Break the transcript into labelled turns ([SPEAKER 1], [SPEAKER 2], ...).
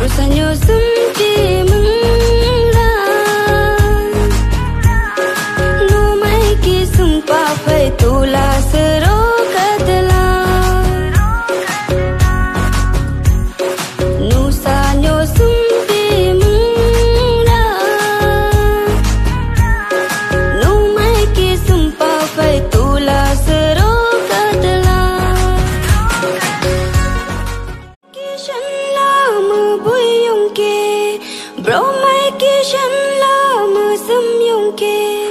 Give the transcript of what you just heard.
[SPEAKER 1] Rasanya sumpi mengelang Nu mai ki sumpah fai tulah serokat telah Nusanya sumpi mengelang Nu mai ki sumpah fai tulah serokat telah Kishan lama bui yung ke Bro mai kishan lama sam yung ke